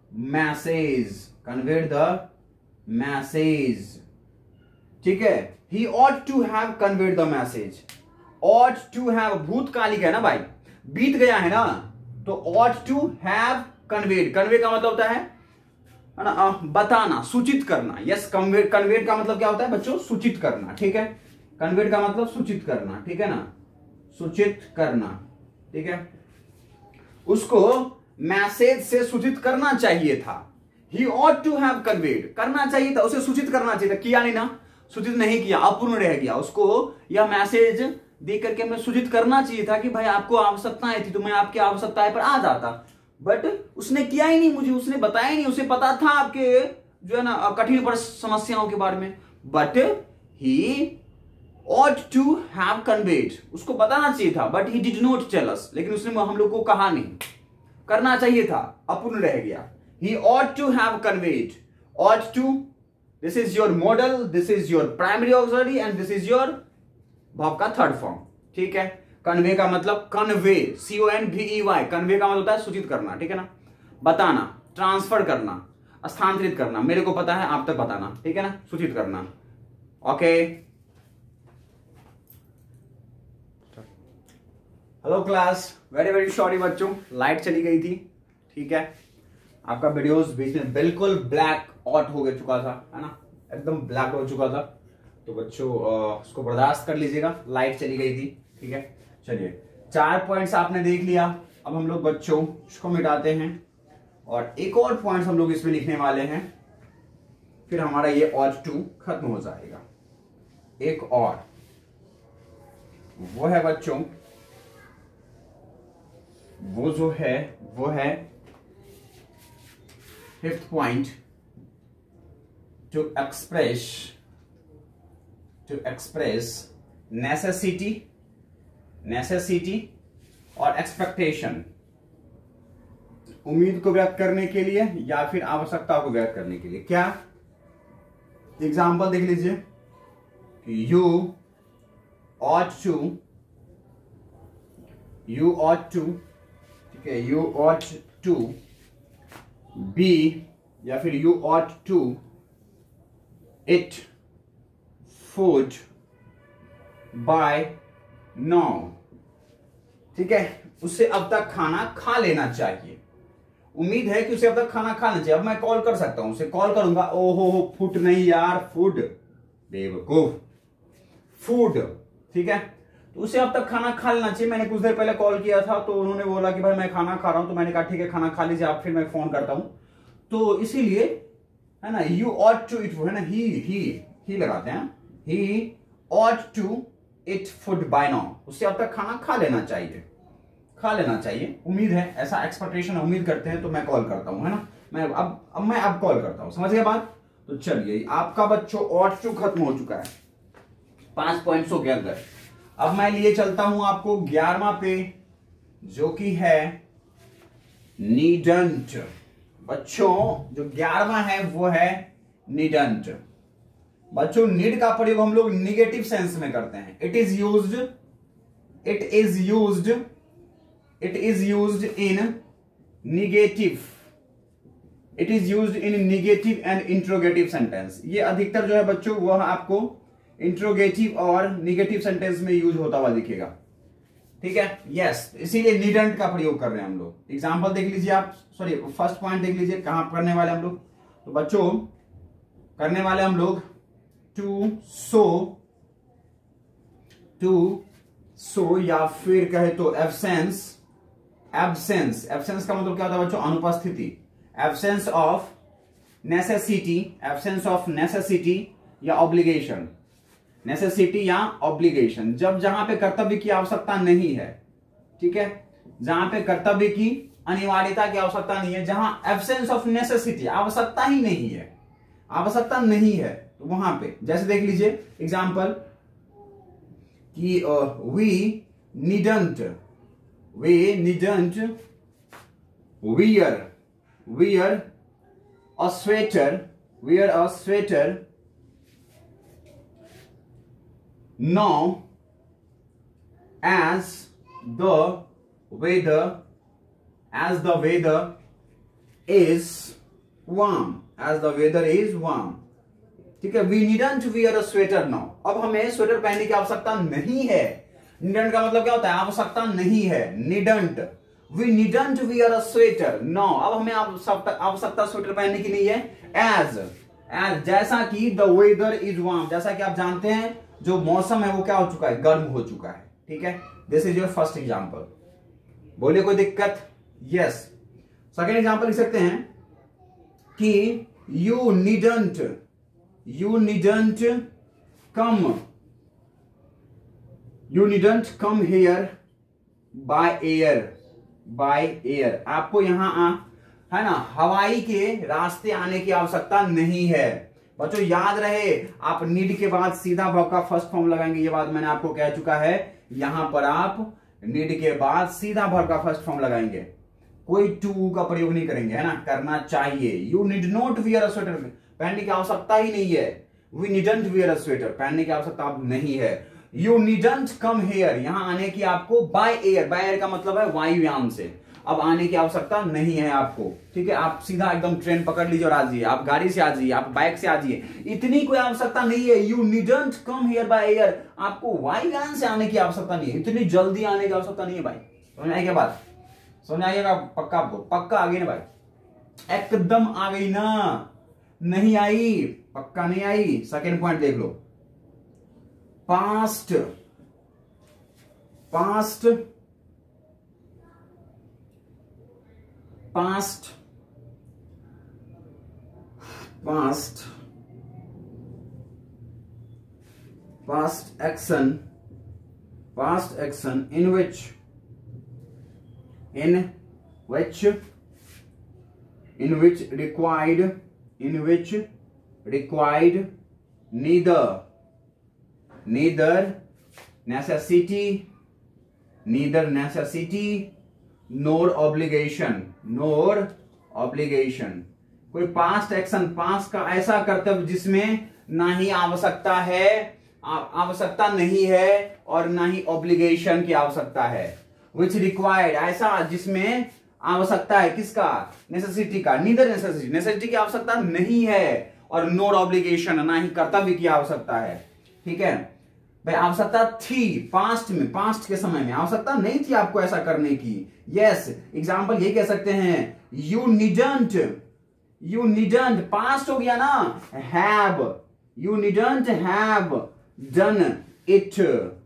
message, ठीक है, he ought to have conveyed the message, ought to have भूतकालिक है ना भाई, बीत गया है ना, तो ought to have conveyed, convey का मतलब होता है ना बताना, सूचित करना, यस, कन्वेड का मतलब क्या होता है बच्चों, सूचित करना, ठीक है, कन्वेड का मतलब सूचित करना, ठीक है ना, सूचित करना, ठीक है, उसको मैसेज से सूचित करना चाहिए था, he ought to have conveyed, करना चाहिए था, उसे सूचित करना चाहिए था, किया नहीं ना, सूचित नहीं किया, अपूर्ण रह गया, उसको यह मैसेज देख करके हमें सूचित करना चाहिए था कि भाई आपको आवश्यकताएं थी तो मैं आपकी आवश्यकताएं पर आ जाता, बट उसने किया ही नहीं, मुझे उसने बताया ही नहीं। उसे पता था आपके जो है ना कठिन समस्याओं के बारे में, but he ought to have conveyed, उसको बताना चाहिए था, but he did not tell us, लेकिन उसने हम लोग को कहा नहीं, करना चाहिए था, अपूर्ण रह गया। He ought to have conveyed, ought to, this is your modal, this is your primary auxiliary and this is your verb का थर्ड फॉर्म, ठीक है। कन्वे का मतलब कन्वे, CONVEY, कन्वे का मतलब होता है सूचित करना, ठीक है ना, बताना, ट्रांसफर करना, स्थानांतरित करना, मेरे को पता है आप तक बताना, ठीक है ना, सूचित करना। Okay, hello class, very very sorry बच्चों, लाइट चली गई थी, ठीक है। आपका वीडियोस बीच में बिल्कुल ब्लैक आउट हो चुका था, है ना, एकदम ब्लैक हो चुका था, तो बच्चों उसको बर्दाश्त कर लीजिएगा, लाइट चली गई थी, ठीक है। चलिए 4 पॉइंट्स आपने देख लिया, अब हम लोग बच्चों इसको मिटाते हैं और एक और पॉइंट्स हम लोग इसमें लिखने वाले हैं, फिर हमारा ये ought to खत्म हो जाएगा। एक और वो है बच्चों, वो जो है वो है 5th point, to express necessity और एक्सपेक्टेशन, उम्मीद को व्यक्त करने के लिए या फिर आवश्यकता को व्यक्त करने के लिए। क्या एग्जाम्पल देख लीजिए, यू ought to, ठीक है, you ought to be या फिर you ought to eat food by now, ठीक है, उससे अब तक खाना खा लेना चाहिए, उम्मीद है कि उसे अब तक खाना खाना चाहिए। अब मैं कॉल कर सकता हूं, उसे कॉल करूंगा, ओहो फूड नहीं यार, फूड, बेवकूफ, फूड, ठीक है, तो उसे अब तक खाना खा लेना चाहिए। मैंने कुछ देर पहले कॉल किया था तो उन्होंने बोला कि भाई मैं खाना खा रहा हूं, तो मैंने कहा ठीक है खाना खा लीजिए आप, फिर मैं फोन करता हूं, तो इसीलिए है ना, यू ought to eat, है ना, ही लगाते हैं, ही ought to eat food by now, उससे अब तक खाना खा लेना चाहिए, उम्मीद है, ऐसा एक्सपेक्टेशन उम्मीद करते हैं, तो मैं कॉल करता हूं, है ना, मैं अब कॉल करता हूं, समझ गए बात। तो चलिए आपका बच्चों ought to खत्म हो चुका है, 5 पॉइंट्स हो गया अंदर। अब मैं लिए चलता हूं आपको 11वां पे, जो कि है नीडंट। बच्चों जो 11वां है वो है नीडंट। बच्चों नीड का प्रयोग हम लोग निगेटिव सेंस में करते हैं, it is used in negative and interrogative sentence. ये अधिकतर जो है बच्चों वह आपको इंट्रोगेटिव और निगेटिव सेंटेंस में यूज होता हुआ दिखेगा, ठीक है, यस, इसीलिए नीडंट का प्रयोग कर रहे हैं हम लोग। एग्जांपल देख लीजिए आप, सॉरी फर्स्ट पॉइंट देख लीजिए, कहां करने वाले हम लोग, तो बच्चों करने वाले हम लोग टू सो या फिर कहे तो एब्सेंस का मतलब क्या होता है बच्चों, अनुपस्थिति, एब्सेंस ऑफ नेसेसिटी या ऑब्लिगेशन, नेसेसिटी या ऑब्लिगेशन, जब जहां पे कर्तव्य की आवश्यकता नहीं है, ठीक है, जहां पे कर्तव्य की अनिवार्यता की आवश्यकता नहीं है, जहां एब्सेंस ऑफ नेसेसिटी, आवश्यकता नहीं है, तो वहां पे जैसे देख लीजिए एग्जांपल कि we needn't wear a sweater now as the weather is warm, ठीक है, we needn't wear a sweater now, अब हमें स्वेटर पहनने की आवश्यकता नहीं है। नीडंट का मतलब क्या होता है, आवश्यकता नहीं है, needn't, we needn't wear a sweater now, अब हमें आवश्यकता स्वेटर पहनने की नहीं है, एज जैसा कि द वेदर इज वार्म, जैसा कि आप जानते हैं जो मौसम है वो क्या हो चुका है, गर्म हो चुका है, ठीक है, this is your first example. बोलिए कोई दिक्कत, यस। सेकेंड एग्जांपल लिख सकते हैं कि you needn't come here by air. आपको यहां है ना हवाई के रास्ते आने की आवश्यकता नहीं है। बच्चों याद रहे, आप नीड के बाद सीधा वर्ब का फर्स्ट फॉर्म लगाएंगे, ये बात मैंने आपको कह चुका है। यहां पर आप नीड के बाद सीधा वर्ब का फर्स्ट फॉर्म लगाएंगे, कोई टू का प्रयोग नहीं करेंगे, है ना, करना चाहिए। You need not wear a sweater, पहनने की आवश्यकता ही नहीं है। We needn't wear a sweater, पहनने की आवश्यकता अब नहीं है। यू नीडंट कम हेयर, यहां आने की आपको बाय एयर का मतलब है वायुयान से, अब आने की आवश्यकता नहीं है आपको, ठीक है। आप सीधा एकदम ट्रेन पकड़ लीजिए और आ जाइए, आप गाड़ी से आ जाइए, आप बाइक से आ जाइए, इतनी कोई आवश्यकता नहीं है। You needn't come here by air, आपको वायुयान से आने की आवश्यकता नहीं है, इतनी जल्दी आने की आवश्यकता नहीं है भाई। समझ आई क्या बात? समझ आइएगा पक्का? आपको पक्का आ गई ना भाई? एकदम आ गई ना? नहीं आई? पक्का नहीं आई? सेकेंड पॉइंट देख लो, past action in which required neither necessity nor obligation। कोई पास्ट एक्शन, पास्ट का ऐसा कर्तव्य जिसमें ना ही आवश्यकता नहीं है और ना ही ऑब्लिगेशन की आवश्यकता है। विच रिक्वायर्ड, ऐसा जिसमें आवश्यकता है, किसका? नेसेसिटी का। नीदर नेसेसिटी की आवश्यकता नहीं है और नोर ऑब्लिगेशन, ना ही कर्तव्य की आवश्यकता है, ठीक है भाई। आवश्यकता थी पास्ट में, पास्ट के समय में आवश्यकता नहीं थी आपको ऐसा करने की। यस, एग्जाम्पल ये कह सकते हैं, यू नीडंट पास्ट हो गया ना, you needn't have done it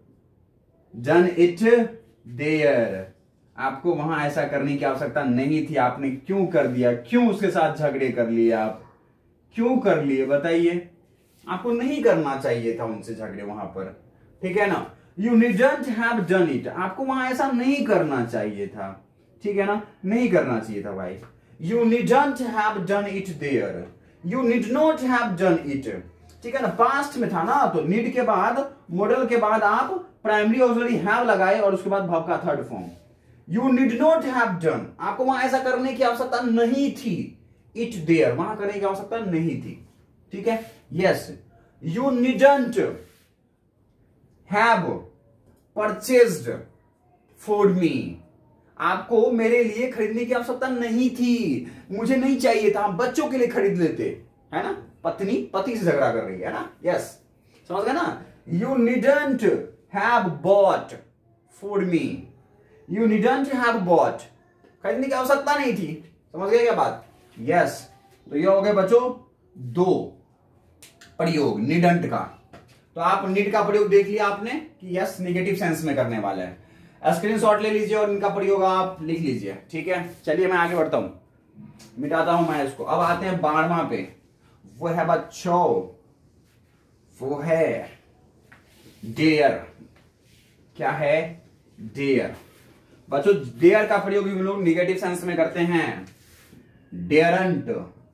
there. आपको वहां ऐसा करने की आवश्यकता नहीं थी, आपने क्यों कर दिया? क्यों उसके साथ झगड़े कर लिए? आप क्यों कर लिए बताइए? आपको नहीं करना चाहिए था उनसे झगड़े वहां पर, ठीक है ना। You needn't have done it, आपको वहां ऐसा नहीं करना चाहिए था, ठीक है ना, नहीं करना चाहिए था भाई। You needn't have done it there, you need not have done it, ठीक है ना, पास्ट में था ना, तो नीड के बाद, मॉडल के बाद आप प्राइमरी ऑक्सिलरी हैव लगाए और उसके बाद वर्ब का third form. You need not have done, आपको वहां ऐसा करने की आवश्यकता नहीं थी। इट देयर, वहां करने की आवश्यकता नहीं थी, ठीक है। Yes, you needn't have purchased for me, आपको मेरे लिए खरीदने की आवश्यकता नहीं थी, मुझे नहीं चाहिए था, बच्चों के लिए खरीद लेते, है ना। पत्नी पति से झगड़ा कर रही है ना। यस, समझ गए ना। You needn't have bought for me, you needn't have bought, खरीदने की आवश्यकता नहीं थी। समझ गए क्या बात? यस, तो ये हो गए बच्चों दो प्रयोग नीडंट का। तो आप नीड का प्रयोग देख लिया आपने कि यस नेगेटिव सेंस में करने वाले हैं। स्क्रीनशॉट ले लीजिए और इनका प्रयोग आप लिख लीजिए, ठीक है। चलिए मैं आगे बढ़ता हूं, मिटाता हूं मैं इसको। अब आते हैं 12वां पे, वो है बच्चों, वो है डेयर। क्या है? डेयर। बच्चों डेयर का प्रयोग हम लोग निगेटिव सेंस में करते हैं। डेयरंट,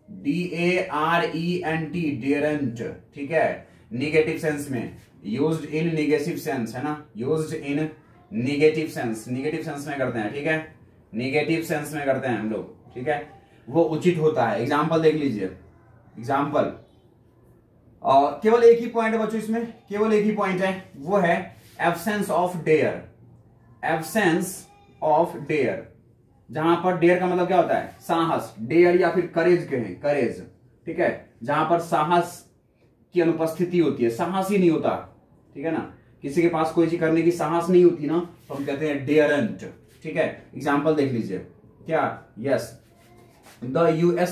DARENT, डेयरंट, ठीक है, निगेटिव सेंस में, यूज्ड इन निगेटिव सेंस, है ना, used in negative sense, negative sense में करते हैं, ठीक है, निगेटिव सेंस में करते हैं हम लोग, ठीक है, वो उचित होता है। एग्जाम्पल देख लीजिए, एग्जाम्पल, और केवल एक ही पॉइंट है बच्चों इसमें, केवल एक ही पॉइंट है, वो है absence of dare. Absence of dare, जहां पर डेयर का मतलब क्या होता है? साहस। डेयर या फिर करेज कहें, करेज, ठीक है, जहां पर साहस की अनुपस्थिति होती है, साहस ही नहीं होता, ठीक है ना, किसी के पास कोई चीज करने की साहस नहीं होती ना, तो हम कहते हैं डेयरेंट, ठीक है। एग्जाम्पल देख लीजिए, क्या? यस, द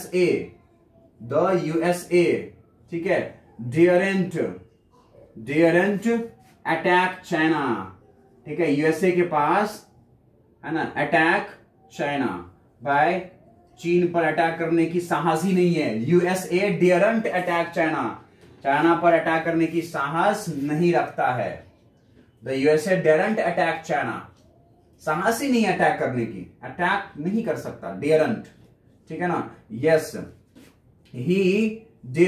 यूएसए, ठीक है, डेयरेंट अटैक चाइना, ठीक है, यूएसए के पास, है ना, अटैक चाइना, भाई चीन पर अटैक करने की साहस ही नहीं है। USA daren't attack China, China पर अटैक करने की साहस नहीं रखता है। The USA daren't attack China, साहस ही नहीं अटैक करने की, अटैक नहीं कर सकता, डेरंट, ठीक है ना। Yes, he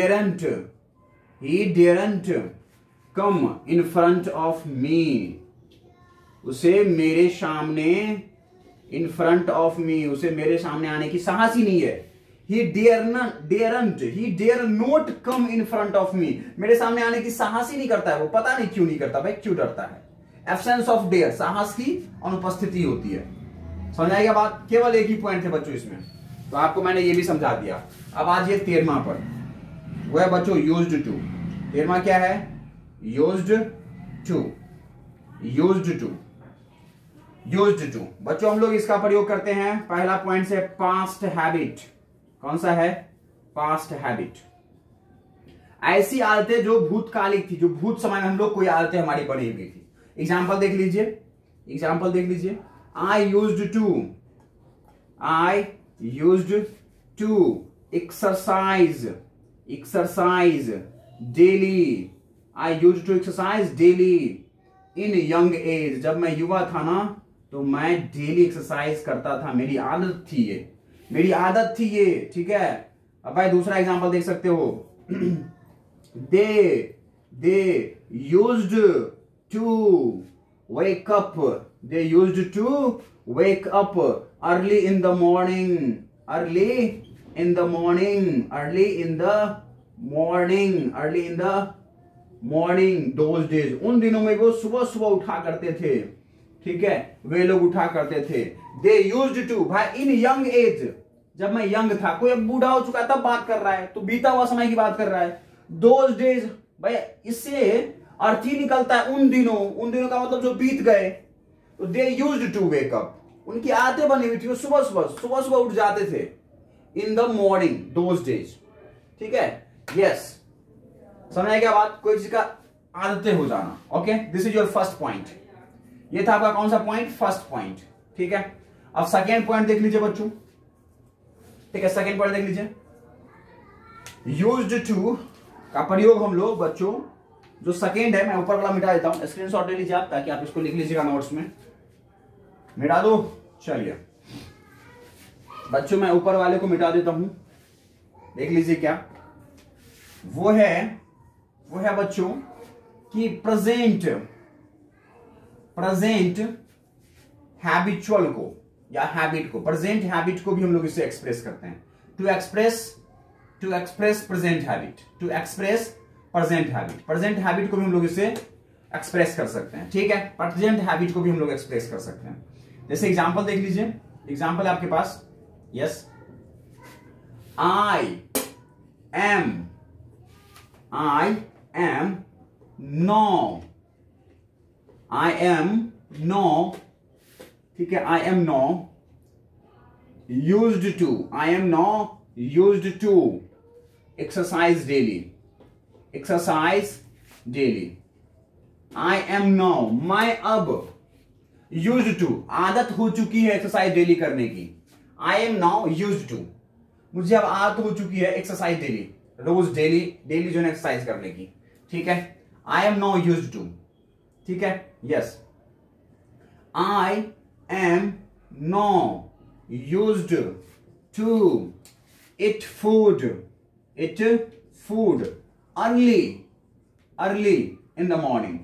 daren't come in front of me, उसे मेरे सामने, इन फ्रंट ऑफ मी, उसे मेरे सामने आने की साहस ही नहीं है। he dare not come in front of me, मेरे सामने आने की साहस ही नहीं करता है वो, पता नहीं क्यों नहीं करता भाई, क्यों डरता है। एब्सेंस ऑफ डेयर, साहस की अनुपस्थिति होती है। समझ आएगा बात? केवल एक ही पॉइंट थे बच्चों इसमें, तो आपको मैंने ये भी समझा दिया। अब आज ये 13वां पर, वो है बच्चों यूज्ड टू। 13वां क्या है? Used to. बच्चों हम लोग इसका प्रयोग करते हैं, पहला पॉइंट से पास्ट हैबिट। कौन सा है? Past habit. ऐसी आदतें जो भूतकालिक थी, जो भूत समय में हम लोग कोई आदतें हमारी बनी हुई थी। एग्जाम्पल देख लीजिए, I used to exercise daily. I used to exercise daily in young age. जब मैं युवा था ना तो मैं डेली एक्सरसाइज करता था, मेरी आदत थी ये, ठीक है। अब भाई दूसरा एग्जांपल देख सकते हो, they used to wake up early in the morning those days. उन दिनों में वो सुबह उठा करते थे, ठीक है, वे लोग उठा करते थे। दे यूज्ड टू, भाई इन यंग एज, जब मैं यंग था, कोई अब बूढ़ा हो चुका तब बात कर रहा है, तो बीता हुआ समय की बात कर रहा है। दोज डेज, भाई इससे अर्थ ही निकलता है उन दिनों का मतलब जो बीत गए। तो they used to wake up, उनकी आदतें बनी हुई थी, वो सुबह उठ जाते थे। In the morning those days, ठीक है। यस, समझ आया क्या बात? कोई चीज का आदतें हो जाना। Okay, this is your first point. ये था आपका कौन सा पॉइंट? फर्स्ट पॉइंट, ठीक है। अब सेकेंड पॉइंट देख लीजिए बच्चों, ठीक है। सेकेंड पॉइंट देख लीजिए, यूज्ड टू का प्रयोग हम लोग बच्चों, जो सेकेंड है, मैं ऊपर वाला मिटा देता हूं, स्क्रीनशॉट ले लीजिए आप, ताकि आप इसको लिख लीजिएगा नोट्स में। मिटा दो, चलिए बच्चों मैं ऊपर वाले को मिटा देता हूं, देख लीजिए क्या वो है बच्चों कि प्रेजेंट हैबिचुअल को या हैबिट को, प्रेजेंट हैबिट को भी हम लोग इससे एक्सप्रेस करते हैं। टू एक्सप्रेस प्रेजेंट हैबिट को भी हम लोग इससे एक्सप्रेस कर सकते हैं, ठीक है। प्रेजेंट हैबिट को भी हम लोग एक्सप्रेस कर सकते हैं। जैसे एग्जांपल देख लीजिए, एग्जांपल आपके पास, यस, आई am ठीक है, I am now used to exercise daily. I am now, मैं अब, used to आदत हो चुकी है एक्सरसाइज डेली करने की। I am now used to, मुझे अब आदत हो चुकी है एक्सरसाइज डेली, रोज डेली जो है एक्सरसाइज करने की, ठीक है। I am now used to, ठीक है। Yes, I am now used to eat food early in the morning.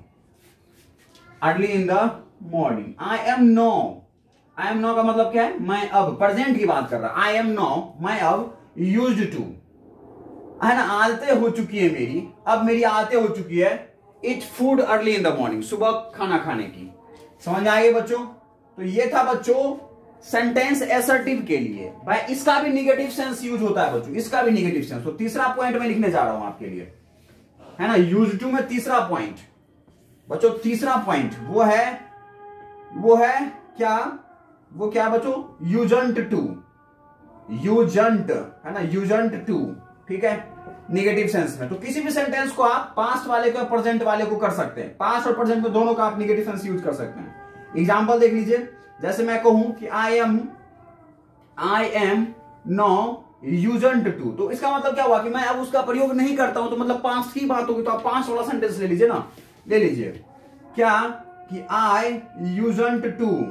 I am now का मतलब क्या है? मैं अब, प्रेजेंट की बात कर रहा। I am now, मैं अब, used to है ना, आदतें हो चुकी है मेरी, अब मेरी आदतें हो चुकी है eat food early in the morning, सुबह खाना खाने की। समझ आए बच्चों? तो ये था बच्चों सेंटेंस एसर्टिव के लिए। भाई इसका भी निगेटिव सेंस यूज होता है बच्चों, इसका भी निगेटिव सेंस। तो तीसरा पॉइंट मैं लिखने जा रहा हूं आपके लिए, है ना, यूज टू में तीसरा पॉइंट बच्चों, तीसरा पॉइंट वो है क्या बच्चों? यूजंट है ना, यूजंट टू, ठीक है, निगेटिव सेंस में। तो किसी भी सेंटेंस को आप पास्ट वाले को या प्रेजेंट वाले को कर सकते हैं, पास्ट और प्रेजेंट में दोनों का आप निगेटिव सेंस यूज कर सकते हैं। एग्जाम्पल देख लीजिए, जैसे मैं कहूं कि I am now usedn't to, तो इसका मतलब क्या हुआ कि मैं अब उसका प्रयोग नहीं करता हूं, तो मतलब पास्ट की बात होगी, तो आप पास्ट वाला सेंटेंस ले लीजिए ना, ले लीजिए क्या कि I usedn't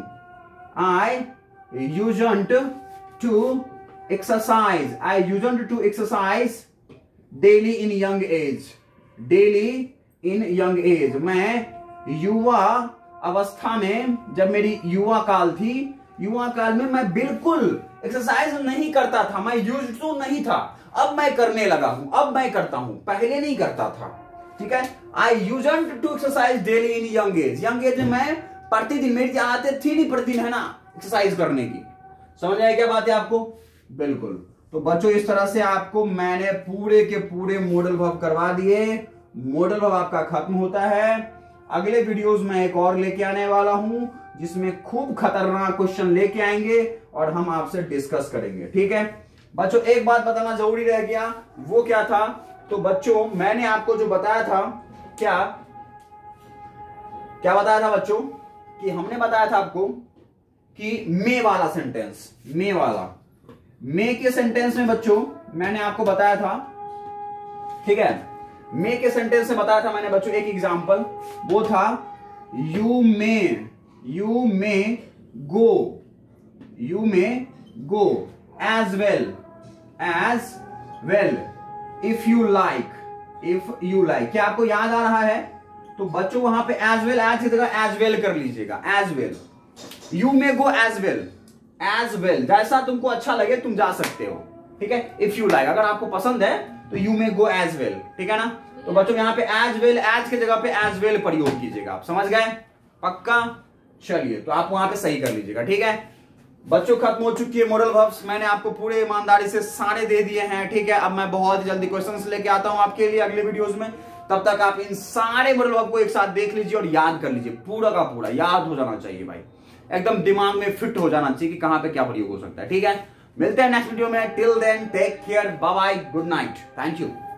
to exercise, I usedn't to exercise daily in young age, daily in young age, मैं युवा अवस्था में, जब मेरी युवा काल थी, युवा काल में मैं बिल्कुल एक्सरसाइज नहीं करता था, मैं यूज्ड टू नहीं था, अब मैं करने लगा हूं, अब मैं करता हूं, पहले नहीं करता था। ठीक है, I used to exercise daily in young age, young age में मैं प्रतिदिन, मेरी आदत थी नहीं प्रतिदिन है ना एक्सरसाइज करने की। समझ आया क्या बात है आपको? बिल्कुल। तो बच्चों इस तरह से आपको मैंने पूरे के पूरे मॉडल वर्ब करवा दिए, मॉडल वर्ब आपका खत्म होता है। अगले वीडियोस में एक और लेके आने वाला हूं जिसमें खूब खतरनाक क्वेश्चन लेके आएंगे और हम आपसे डिस्कस करेंगे। ठीक है बच्चों, एक बात बताना जरूरी रह गया, वो क्या था? तो बच्चों मैंने आपको जो बताया था, क्या क्या बताया था बच्चों? कि हमने बताया था आपको कि मे वाला सेंटेंस, मे वाला, मे के सेंटेंस में बच्चों मैंने आपको बताया था, ठीक है, मे के सेंटेंस से बताया था मैंने बच्चों एक एग्जांपल, वो था you may go as well if you like. क्या आपको याद आ रहा है? तो बच्चों वहां पे एज वेल, एज की जगह एज वेल कर लीजिएगा, as well, you may go as well, जैसा तुमको अच्छा लगे तुम जा सकते हो। ठीक है, इफ यू लाइक, अगर आपको पसंद है तो you may go as well, ठीक है ना। तो बच्चों यहाँ पे एज वेल, एज की जगह पे एज वेल प्रयोग कीजिएगा, आप समझ गए? पक्का? चलिए, तो आप वहां पे सही कर लीजिएगा। ठीक है बच्चों, खत्म हो चुकी है मॉडल वर्ब्स, मैंने आपको पूरे ईमानदारी से सारे दे दिए हैं। ठीक है, अब मैं बहुत जल्दी क्वेश्चंस लेके आता हूं आपके लिए अगले वीडियोस में, तब तक आप इन सारे मॉडल वर्ब को एक साथ देख लीजिए और याद कर लीजिए, पूरा का पूरा याद हो जाना चाहिए भाई, एकदम दिमाग में फिट हो जाना चाहिए कि कहां पे क्या प्रयोग हो सकता है। ठीक है, मिलते हैं नेक्स्ट वीडियो में, till then take care, bye bye, good night, thank you.